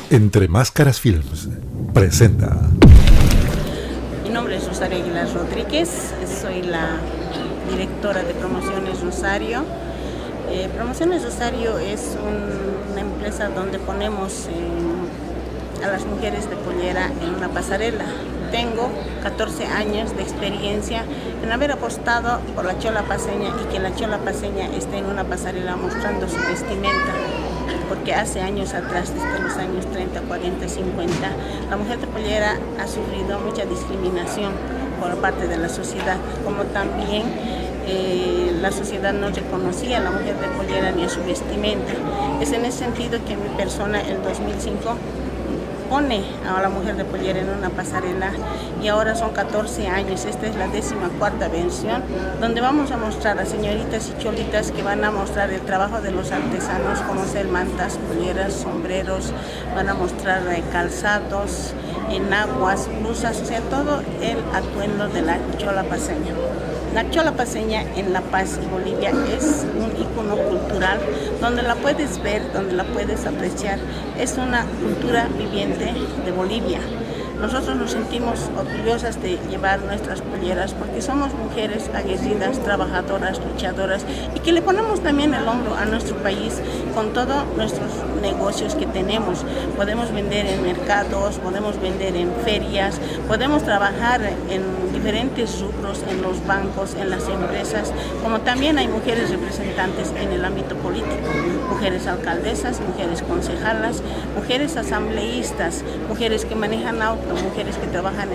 Entre Máscaras Films presenta. Mi nombre es Rosario Aguilar Rodríguez, soy la directora de Promociones Rosario. Promociones Rosario es una empresa donde ponemos a las mujeres de pollera en una pasarela. Tengo 14 años de experiencia en haber apostado por la chola paceña y que la chola paceña esté en una pasarela mostrando su vestimenta. Porque hace años atrás, desde los años 30, 40, 50, la mujer de pollera ha sufrido mucha discriminación por parte de la sociedad, como también la sociedad no reconocía a la mujer de pollera ni a su vestimenta. Es en ese sentido que mi persona, en 2005, pone a la mujer de pollera en una pasarela y ahora son 14 años, esta es la 14ª versión, donde vamos a mostrar a señoritas y cholitas que van a mostrar el trabajo de los artesanos, como hacer mantas, polleras, sombreros, van a mostrar calzados, enaguas, blusas, o sea, todo el atuendo de la chola paceña. La chola paceña en La Paz y Bolivia es un ícono cultural donde la puedes ver, donde la puedes apreciar. Es una cultura viviente de Bolivia. Nosotros nos sentimos orgullosas de llevar nuestras polleras porque somos mujeres aguerridas, trabajadoras, luchadoras y que le ponemos también el hombro a nuestro país con todos nuestros negocios que tenemos. Podemos vender en mercados, podemos vender en ferias, podemos trabajar en diferentes rubros, en los bancos, en las empresas, como también hay mujeres representantes en el ámbito político, mujeres alcaldesas, mujeres concejalas, mujeres asambleístas, mujeres que manejan autos, mujeres que trabajan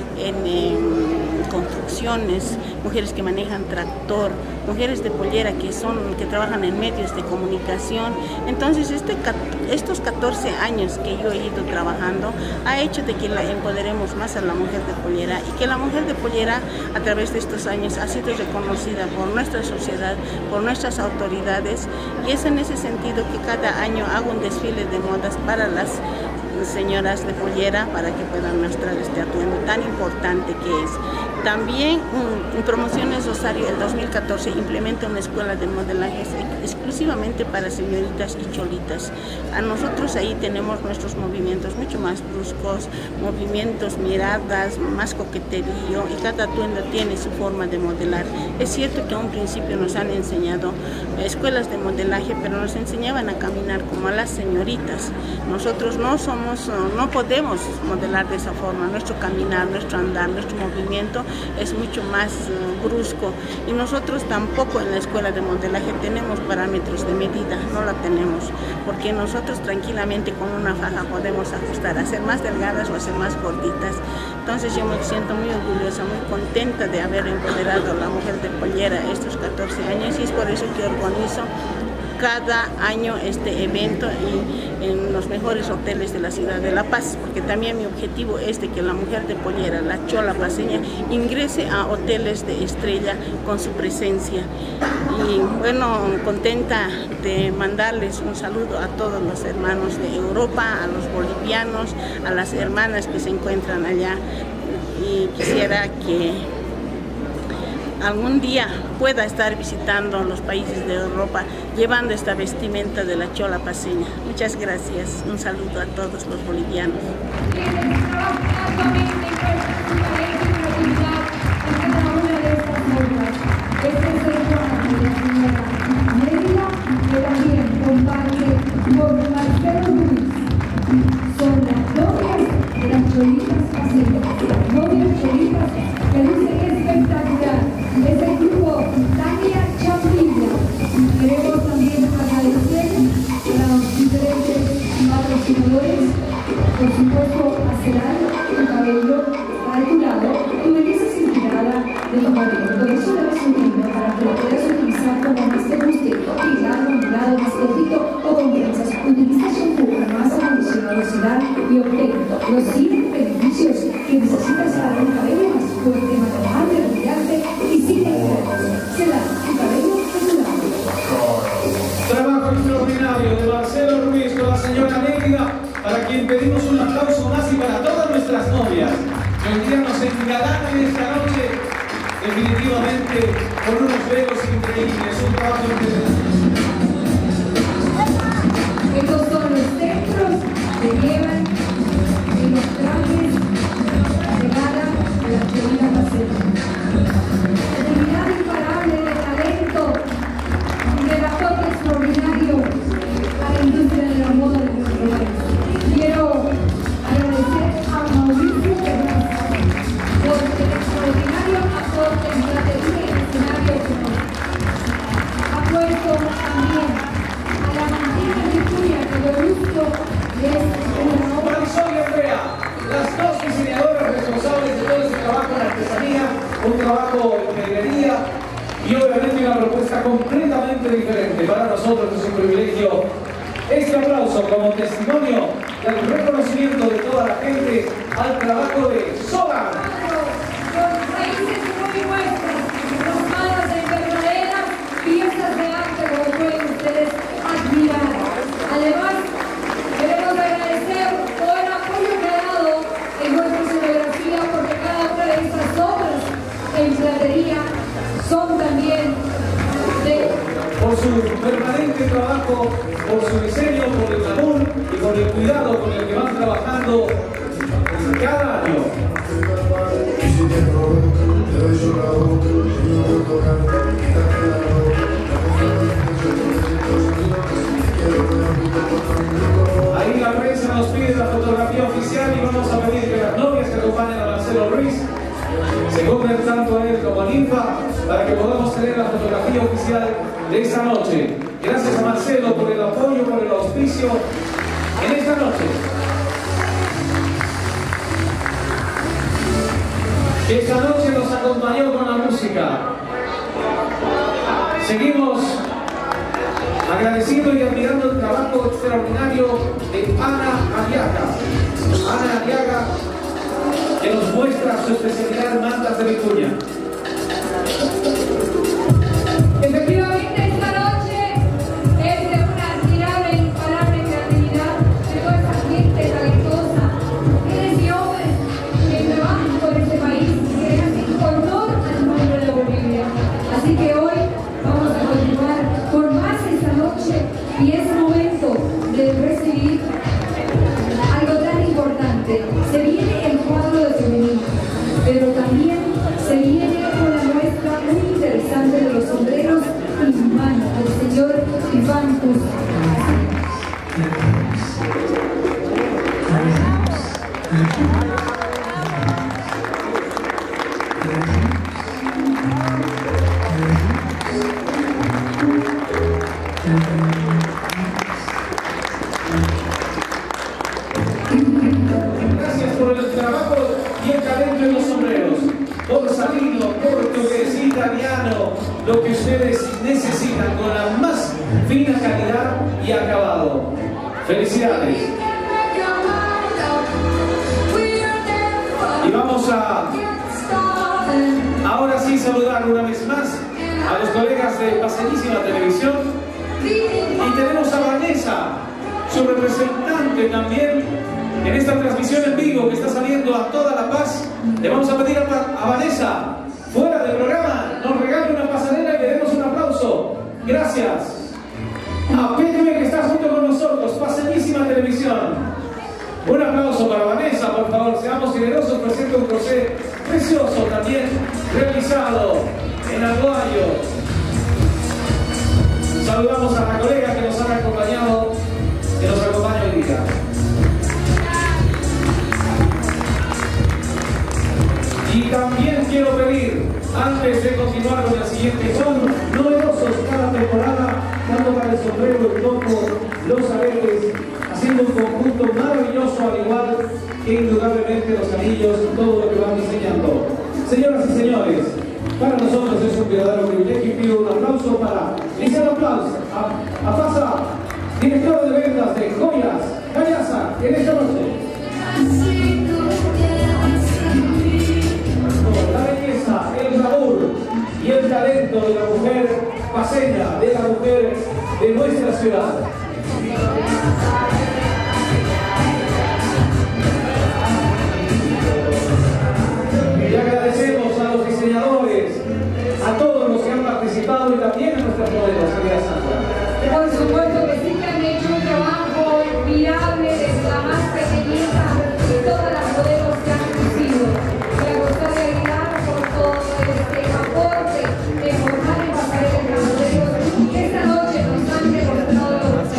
en construcciones, mujeres que manejan tractor, mujeres de pollera que trabajan en medios de comunicación. Entonces estos 14 años que yo he ido trabajando ha hecho de que la empoderemos más a la mujer de pollera y que la mujer de pollera a través de estos años ha sido reconocida por nuestra sociedad, por nuestras autoridades, y es en ese sentido que cada año hago un desfile de modas para las señoras de pollera para que puedan mostrar este atuendo tan importante que es. También en Promociones Rosario el 2014 implementa una escuela de modelaje exclusivamente para señoritas y cholitas. A nosotros ahí tenemos nuestros movimientos mucho más bruscos, movimientos, miradas, más coqueterío, y cada atuendo tiene su forma de modelar. Es cierto que a un principio nos han enseñado escuelas de modelaje, pero nos enseñaban a caminar como a las señoritas. Nosotros no podemos modelar de esa forma. Nuestro caminar, nuestro andar, nuestro movimiento es mucho más brusco, y nosotros tampoco en la escuela de modelaje tenemos parámetros de medida, no la tenemos, porque nosotros tranquilamente con una faja podemos ajustar, hacer más delgadas o hacer más gorditas. Entonces yo me siento muy orgullosa, muy contenta de haber empoderado a la mujer de pollera estos 14 años, y es por eso que organizo cada año este evento en los mejores hoteles de la ciudad de La Paz, porque también mi objetivo es de que la mujer de pollera, la chola paceña, ingrese a hoteles de estrella con su presencia. Y bueno, contenta de mandarles un saludo a todos los hermanos de Europa, a los bolivianos, a las hermanas que se encuentran allá, y quisiera que algún día pueda estar visitando los países de Europa llevando esta vestimenta de la chola paceña. Muchas gracias. Un saludo a todos los bolivianos. Son las novias de las cholitas paceñas, novias cholitas que lucen espectacular. Es el grupo Tania Champilla. Queremos también agradecer a los diferentes patrocinadores, por supuesto a Ceral, tu cabello para tu lado, tu belleza inspirada de tu cabello. Por eso debes unirlo para que lo puedas utilizar como más te guste, pegado, ondulado, más cortito o con trenzas. Utiliza shampoo para más velocidad y obtengo los 100 beneficios que necesitas para un cabello más fuerte, más relajante, brillante y sin extremos. Será tu cabello azulado. Trabajo extraordinario de Marcelo Ruiz con la señora Nélida, para quien pedimos un aplauso más, y para todas nuestras novias que hoy día nos engalanan esta noche, definitivamente con unos velos increíbles, un trabajo impresionante. Estos son los centros de nieve nosotros es un privilegio. Este aplauso como testimonio del reconocimiento de toda la gente al trabajo de Solar. Los países muy nuestros, nos manos de verdaderas piezas de arte, como pueden ustedes admirar. Además, queremos agradecer todo el apoyo que ha dado en nuestra escenografía, porque cada una de estas obras en platería son también por su permanente trabajo, por su diseño, por el amor y por el cuidado con el que van trabajando cada año. Ahí la prensa nos pide la fotografía oficial y vamos a pedir que las novias que acompañan a Marcelo Ruiz se compren tanto a él como a Ninfa para que podamos tener la fotografía oficial de esta noche. Gracias a Marcelo por el apoyo, por el auspicio en esta noche. Esta noche nos acompañó con la música. Seguimos agradeciendo y admirando el trabajo extraordinario de Ana Aliaga. Ana Aliaga, que nos muestra su especialidad en mantas de Vicuña. efectivamente esta noche es de una admirable e imparable creatividad de toda esa gente talentosa, mujeres y hombres que trabajan por este país y que hacen honor al nombre de Bolivia. Así que hoy vamos a continuar con más esta noche y es momento de recibir algo tan importante. Se viene el cuadro de femenino, pero también se viene con la muestra muy interesante de los sombreros humanos del señor Iván Cusa. Gracias por el trabajo y el talento en los sombreros, por salirlo, corto, que es italiano, lo que ustedes necesitan con la más fina calidad y acabado. Felicidades. Y vamos a ahora sí saludar una vez más a los colegas de Paseñísima Televisión y tenemos a Vanessa, su representante también en esta transmisión en vivo que está saliendo a toda La Paz. Le vamos a pedir a Vanessa, fuera del programa, nos regale una pasarela y le demos un aplauso. Gracias. A Pepe, que está junto con nosotros, Paseñísima Televisión. Un aplauso para Vanessa, por favor, seamos generosos, presenta un crochet precioso también, realizado en Aguayo. Saludamos a la colega que nos ha acompañado, que nos acompaña hoy día. Y también quiero pedir, antes de continuar con el siguiente, son novedosos cada temporada, tanto para el sombrero, el topo, los aretes, haciendo un conjunto maravilloso, al igual que indudablemente los anillos y todo lo que van diseñando. Señoras y señores, para nosotros es un verdadero privilegio y pido un aplauso para Liceo Aplausos a Fasa, directora de ventas de Joyas Callasa, en esta noche. La belleza, el glamour y el talento de la mujer paseña, de la mujer de nuestra ciudad. Y agradecemos a los diseñadores, a todos los que han participado y también a nuestras modelos, querida Sandra. Por supuesto que sí, que han hecho un trabajo admirable desde la más pequeñita y todas las modelos que han crecido. Y a Rosario Aguilar por todo este aporte de formar y pasar el modelos que esta noche nos han demostrado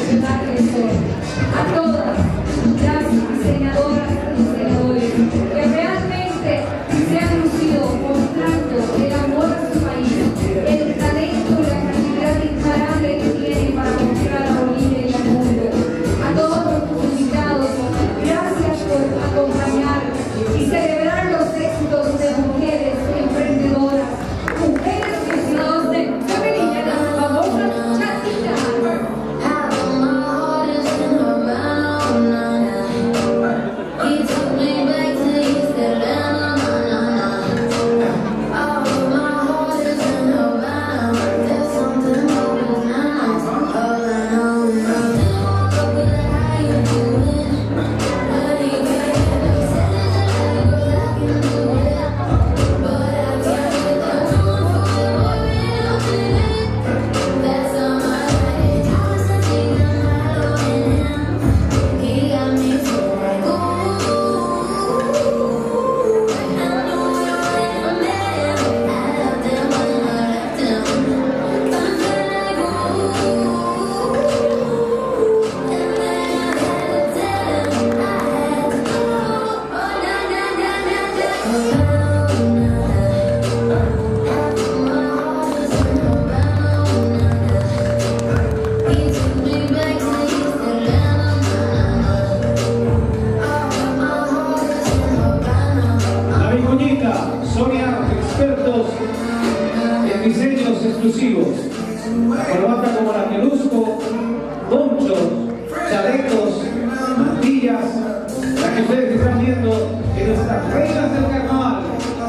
convirtiendo en nuestras reinas del carnaval.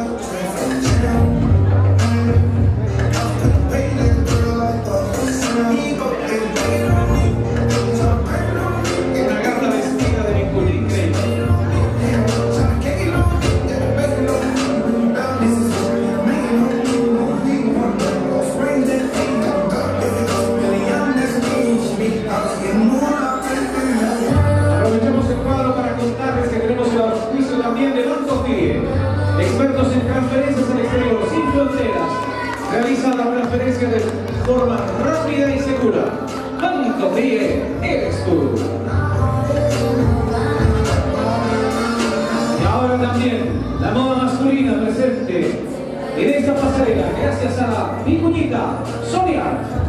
Una gata vestida de vinculín increíble. Aprovechamos el cuadro para contarles que tenemos el auspicio también de Banco FIE, expertos en transferencias al exterior sin fronteras. Realizan la transferencia de forma rápida y segura. Banco FIE, eres tú. Y ahora también la moda masculina presente en esta pasarela, gracias a mi cuñita Sonia.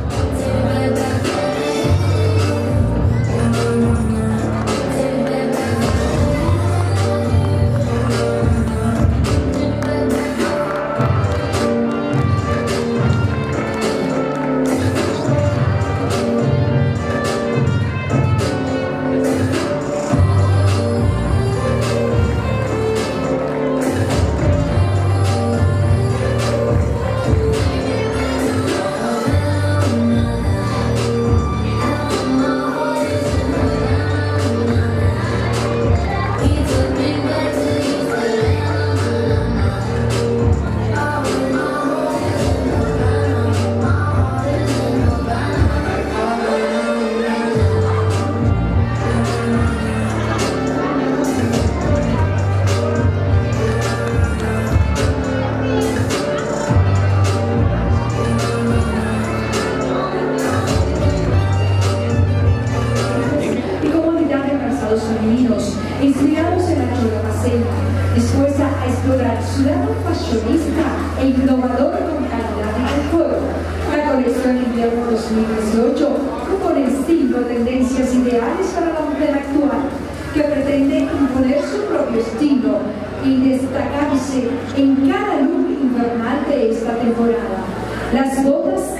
Femeninos, inspirados en la chola paseña, dispuesta a explorar su lado fashionista e innovador con calidad y confort. La colección Invierno 2018 propone estilo, tendencias ideales para la mujer actual, que pretende imponer su propio estilo y destacarse en cada look invernal de esta temporada. Las botas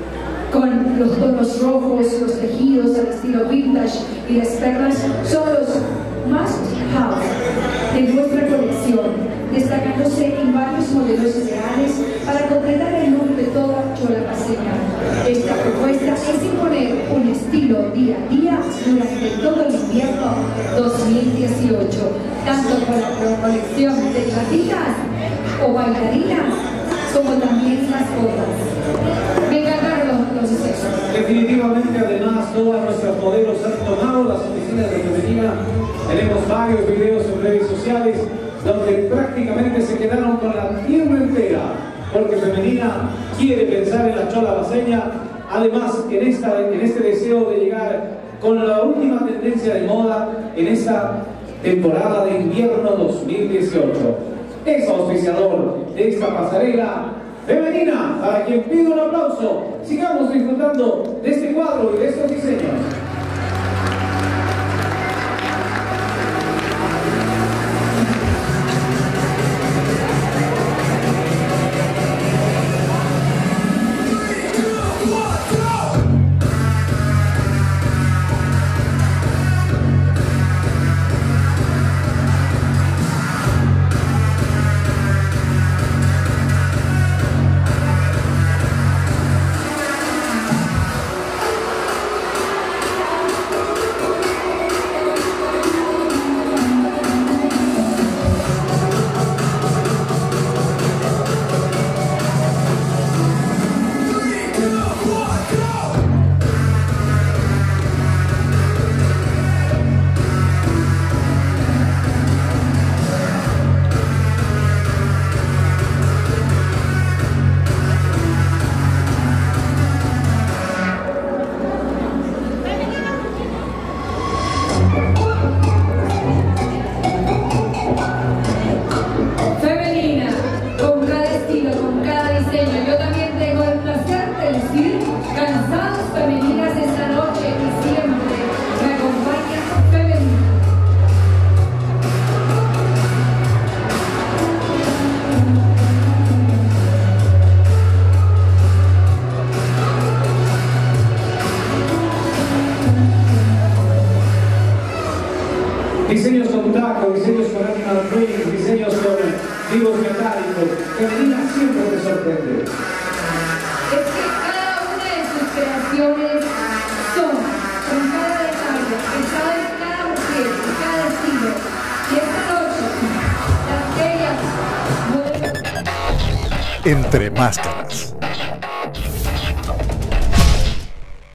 con los tonos rojos, los tejidos al estilo vintage y las perlas son los must-have de nuestra colección, destacándose en varios modelos ideales para completar el look de toda chola paseña. Esta propuesta es imponer un estilo día a día durante todo el invierno 2018, tanto con la colección de gatitas o bailarinas, como también las botas. Me encantaron los diseños. Definitivamente, además, todas nuestras modelos han tomado las oficinas de Femenina. Tenemos varios videos en redes sociales donde prácticamente se quedaron con la pierna entera, porque Femenina quiere pensar en la chola paseña. Además, en este deseo de llegar con la última tendencia de moda en esta temporada de invierno 2018. Es auspiciador de esta pasarela Femenina, para quien pido un aplauso. Sigamos disfrutando de este cuadro y de estos diseños. Diseños con taco, diseños con animal print, diseños con vivos metálicos. Femenina siempre te sorprende. Es que cada una de sus creaciones son, con cada detalle, pensado en cada mujer, en cada estilo. Y esta noche, las bellas modelos... Entre Máscaras.